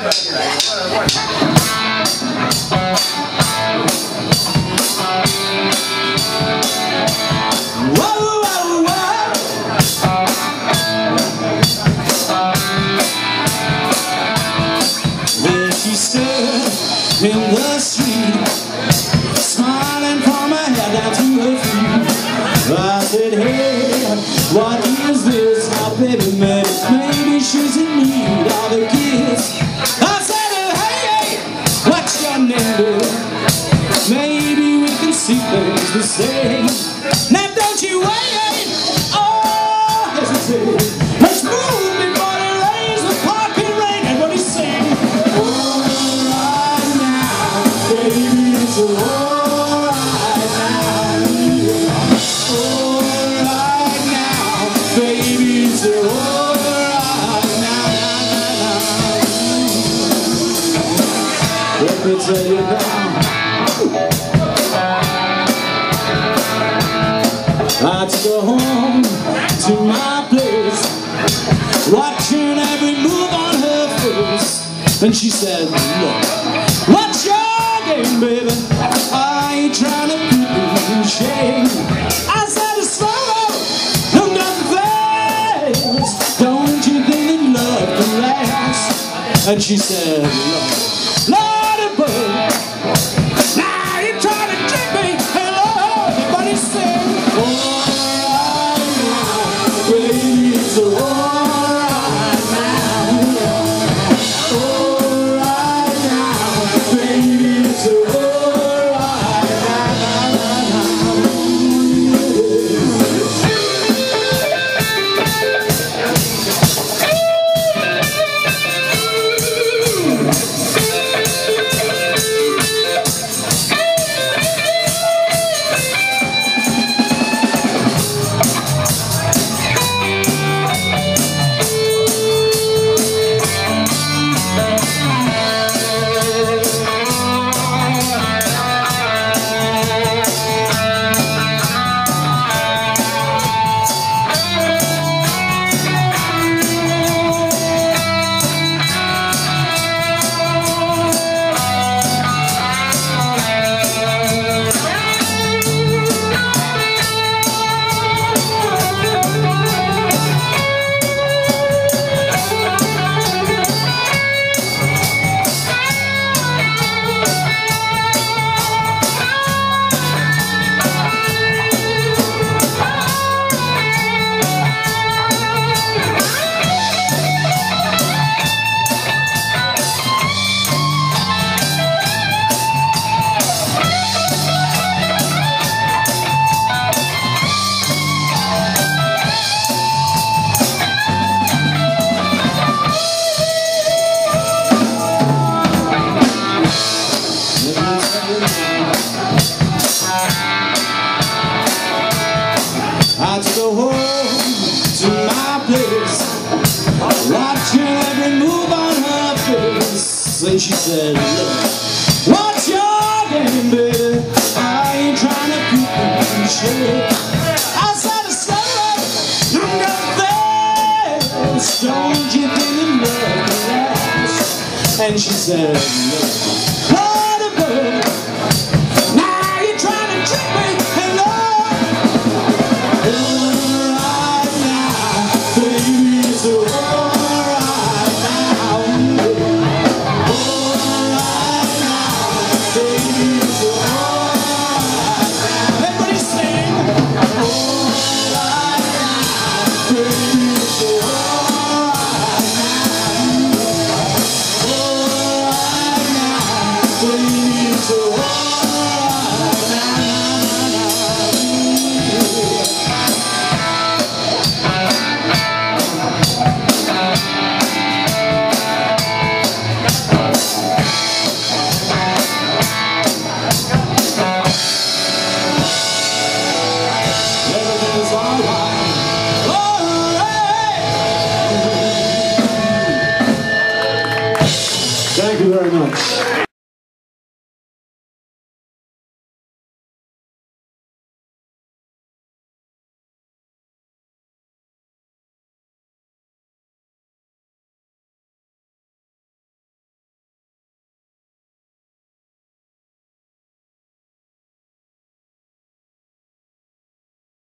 There she stood in the street, smiling from her head down to her feet. I said, hey, what is this now, baby? Maybe she's in need of a kiss. I said, hey, what's your name, baby? Maybe we can see things the same. Now don't you wait, oh, hesitate. Let's move before the rains, the parking rain. And what he's saying, alright now, baby, it's alright now. Alright now, baby, it's alright now. Let me tell you now, I had to go home to my place, watching every move on her face. And she said, look, what's your game, baby? I ain't trying to put you in shame. I said, it's slow, no nothing fast. Don't you think that love can last? And she said, look, Lordy, boy, now you're trying to trick me. Hello, but he said, alright now, baby, it's alright now. Alright now, baby, it's alright I had to go home to my place, watching every move on her face. And she said, look, what's your game, baby? I ain't trying to keep you in shape. I said, it's slow, I'm gonna fast. Don't you think that love can last? And she said, look,